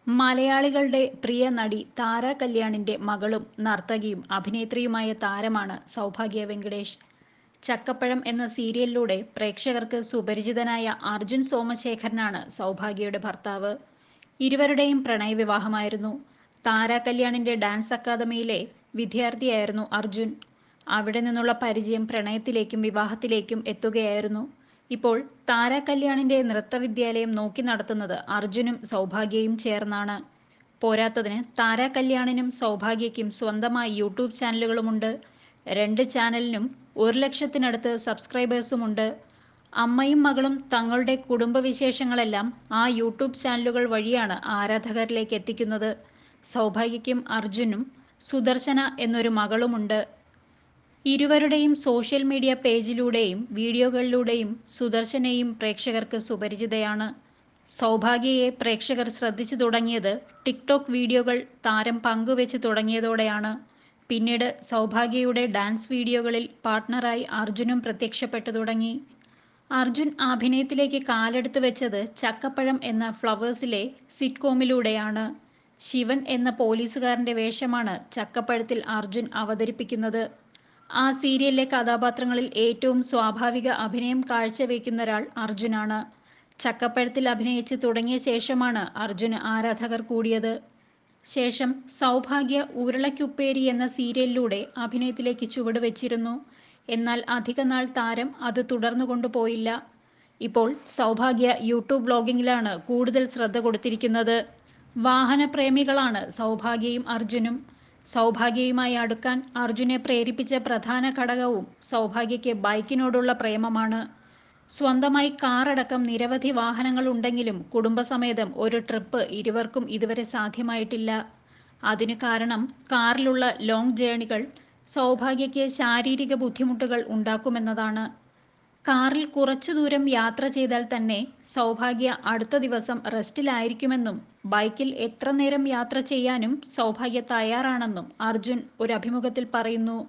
മലയാളികളുടെ പ്രിയ നടി താര കല്യാണിന്റെ മകളും നർത്തകിയും അഭിനേത്രിയുമായ താരമാണ് സൗഭാഗ്യ വെങ്കടേഷ്. ചക്കപ്പഴം എന്ന സീരിയലിലൂടെ പ്രേക്ഷകർക്ക് സുപരിചിതനായ അർജുൻ സോമശേഖരനാണ് സൗഭാഗ്യയുടെ ഭർത്താവ്. ഇരുവരുടെയും പ്രണയവിവാഹമായിരുന്നു. താര കല്യാണിന്റെ ഡാൻസ് അക്കാദമിയിലെ വിദ്യാർത്ഥിയായിരുന്നു അർജുൻ. അവിടെ നിന്നുള്ള പരിചയം പ്രണയത്തിലേക്കും വിവാഹത്തിലേക്കും എത്തുകയായിരുന്നു. ഇപ്പോൾ താര കല്യാണിന്റെ നൃത്തവിദ്യാലയം നോക്കി നടത്തുന്നത് അർജുനും സൗഭാഗ്യയും ചേർന്നാണ്. പോരാത്തതിന് താര കല്യാണിനും സൗഭാഗ്യയ്ക്കും സ്വന്തമായി യൂട്യൂബ് ചാനലുകളുമുണ്ട്. 2 ചാനലിനും 1,00,000-ത്തിനടുത്ത് സബ്സ്ക്രൈബേഴ്സുമുണ്ട്. അമ്മയും മകളും തങ്ങളുടെ കുടുംബവിശേഷങ്ങളെല്ലാം ആ യൂട്യൂബ് ചാനലുകൾ വഴിയാണ് ആരാധകരിലേക്ക് എത്തിക്കുന്നത്. സൗഭാഗ്യയ്ക്കും അർജുനും സുദർശന എന്നൊരു മകളുമുണ്ട്. ഇരുവരുടെയും സോഷ്യൽ മീഡിയ പേജിലൂടെയും വീഡിയോകളിലൂടെയും സുദർശനയും പ്രേക്ഷകർക്ക് സുപരിചിതയാണ്. സൗഭാഗ്യയെ പ്രേക്ഷകർ ശ്രദ്ധിച്ചു തുടങ്ങിയത് ടിക്ടോക്ക് വീഡിയോകൾ താരം പങ്കുവെച്ച് തുടങ്ങിയതോടെയാണ്. പിന്നീട് സൗഭാഗ്യയുടെ ഡാൻസ് വീഡിയോകളിൽ പാർട്ട്ണറായി അർജുനും പ്രത്യക്ഷപ്പെട്ടു തുടങ്ങി. അർജുൻ അഭിനയത്തിലേക്ക് കാലെടുത്ത് വെച്ചത് ചക്കപ്പഴം എന്ന ഫ്ലവേഴ്സിലെ സിറ്റ്കോമിലൂടെയാണ്. ശിവൻ എന്ന പോലീസുകാരന്റെ വേഷമാണ് ചക്കപ്പഴത്തിൽ അർജുൻ അവതരിപ്പിക്കുന്നത്. ആ സീരിയലിലെ കഥാപാത്രങ്ങളിൽ ഏറ്റവും സ്വാഭാവിക അഭിനയം കാഴ്ചവെക്കുന്നൊരാൾ അർജുനാണ്. ചക്കപ്പഴത്തിൽ അഭിനയിച്ച് തുടങ്ങിയ ശേഷമാണ് അർജുന് ആരാധകർ കൂടിയത്. ശേഷം സൗഭാഗ്യ ഉരുളയ്ക്കുപ്പേരി എന്ന സീരിയലിലൂടെ അഭിനയത്തിലേക്ക് ചുവടുവെച്ചിരുന്നു. എന്നാൽ അധികനാൾ താരം അത് തുടർന്നുകൊണ്ടുപോയില്ല. ഇപ്പോൾ സൗഭാഗ്യ യൂട്യൂബ് വ്ലോഗിങ്ങിലാണ് കൂടുതൽ ശ്രദ്ധ കൊടുത്തിരിക്കുന്നത്. വാഹനപ്രേമികളാണ് സൗഭാഗ്യയും അർജുനും. സൗഭാഗ്യയുമായി അടുക്കാൻ അർജുനെ പ്രേരിപ്പിച്ച പ്രധാന ഘടകവും സൗഭാഗ്യയ്ക്ക് ബൈക്കിനോടുള്ള പ്രേമമാണ്. സ്വന്തമായി കാറടക്കം നിരവധി വാഹനങ്ങൾ ഉണ്ടെങ്കിലും കുടുംബസമേതം ഒരു ട്രിപ്പ് ഇരുവർക്കും ഇതുവരെ സാധ്യമായിട്ടില്ല. അതിനു കാരണം കാറിലുള്ള ലോങ് ജേണികൾ സൗഭാഗ്യയ്ക്ക് ശാരീരിക ബുദ്ധിമുട്ടുകൾ ഉണ്ടാക്കുമെന്നതാണ്. കാറിൽ കുറച്ചു ദൂരം യാത്ര ചെയ്താൽ തന്നെ സൗഭാഗ്യ അടുത്ത ദിവസം റെസ്റ്റിലായിരിക്കുമെന്നും ബൈക്കിൽ എത്ര നേരം യാത്ര ചെയ്യാനും സൗഭാഗ്യ തയ്യാറാണെന്നും അർജുൻ ഒരു അഭിമുഖത്തിൽ പറയുന്നു.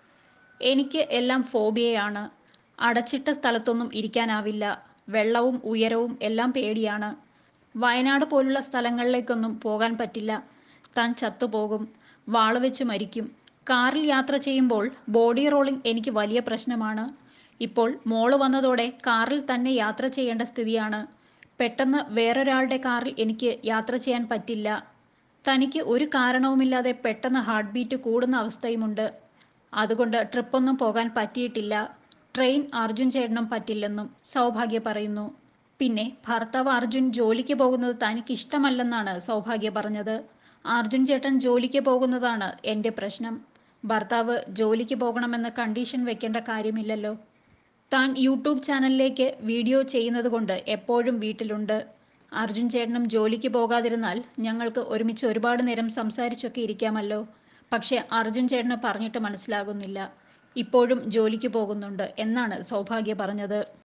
എനിക്ക് എല്ലാം ഫോബിയയാണ്. അടച്ചിട്ട സ്ഥലത്തൊന്നും ഇരിക്കാനാവില്ല. വെള്ളവും ഉയരവും എല്ലാം പേടിയാണ്. വയനാട് പോലുള്ള സ്ഥലങ്ങളിലേക്കൊന്നും പോകാൻ പറ്റില്ല. താൻ ചത്തുപോകും. വാളുവെച്ച് മരിക്കും. കാറിൽ യാത്ര ചെയ്യുമ്പോൾ ബോഡി റോളിംഗ് എനിക്ക് വലിയ പ്രശ്നമാണ്. ഇപ്പോൾ മോള് വന്നതോടെ കാറിൽ തന്നെ യാത്ര ചെയ്യേണ്ട സ്ഥിതിയാണ്. പെട്ടെന്ന് വേറൊരാളുടെ കാറിൽ എനിക്ക് യാത്ര ചെയ്യാൻ പറ്റില്ല. തനിക്ക് ഒരു കാരണവുമില്ലാതെ പെട്ടെന്ന് ഹാർട്ട് ബീറ്റ് കൂടുന്ന അവസ്ഥയുമുണ്ട്. അതുകൊണ്ട് ട്രിപ്പൊന്നും പോകാൻ പറ്റിയിട്ടില്ല. ട്രെയിൻ അർജുൻ ചേട്ടനും പറ്റില്ലെന്നും സൗഭാഗ്യ പറയുന്നു. പിന്നെ ഭർത്താവ് അർജുൻ ജോലിക്ക് പോകുന്നത് തനിക്കിഷ്ടമല്ലെന്നാണ് സൗഭാഗ്യ പറഞ്ഞത്. അർജുൻ ചേട്ടൻ ജോലിക്ക് പോകുന്നതാണ് എൻ്റെ പ്രശ്നം. ഭർത്താവ് ജോലിക്ക് പോകണമെന്ന് കണ്ടീഷൻ വെക്കേണ്ട കാര്യമില്ലല്ലോ. താൻ യൂട്യൂബ് ചാനലിലേക്ക് വീഡിയോ ചെയ്യുന്നതുകൊണ്ട് എപ്പോഴും വീട്ടിലുണ്ട്. അർജുൻ ചേട്ടനും ജോലിക്ക് പോകാതിരുന്നാൽ ഞങ്ങൾക്ക് ഒരുമിച്ച് ഒരുപാട് നേരം സംസാരിച്ചൊക്കെ ഇരിക്കാമല്ലോ. പക്ഷേ അർജുൻ ചേട്ടന് പറഞ്ഞിട്ട് മനസ്സിലാകുന്നില്ല. ഇപ്പോഴും ജോലിക്ക് പോകുന്നുണ്ട് എന്നാണ് സൗഭാഗ്യ പറഞ്ഞത്.